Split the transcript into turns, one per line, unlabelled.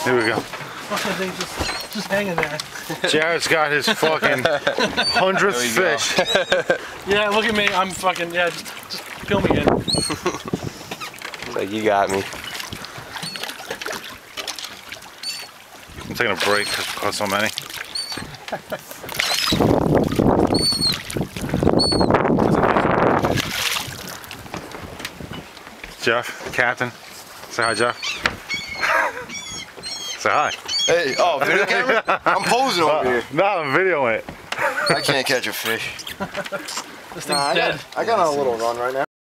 Here we go.
Fucking thing just hanging there.
Jared's got his fucking 100th fish.
Yeah, look at me. I'm fucking, yeah, just fill me in.
It's like, you got me.
I'm taking a break because we caught so many. Jeff, Captain. Say hi, Jeff. Say hi.
Hey, oh, video camera? I'm posing over here.
No, I'm videoing it.
I can't catch a fish.
This thing's dead.
I got on a little run right now.